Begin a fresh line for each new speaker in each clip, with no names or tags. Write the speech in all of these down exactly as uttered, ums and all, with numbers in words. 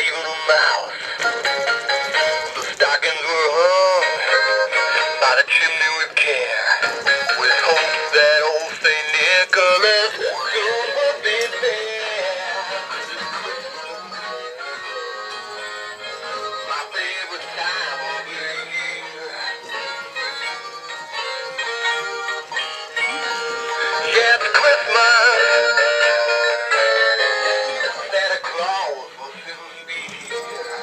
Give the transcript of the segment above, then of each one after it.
even a mouse. The stockings were hung by the chimney with care, with hopes that old Saint Nicholas soon would be there. My favorite time of the year. Yeah, it's Christmas. Santa Claus will soon be here.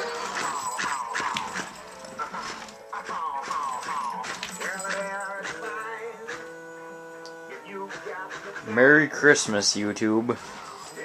Merry Christmas, YouTube.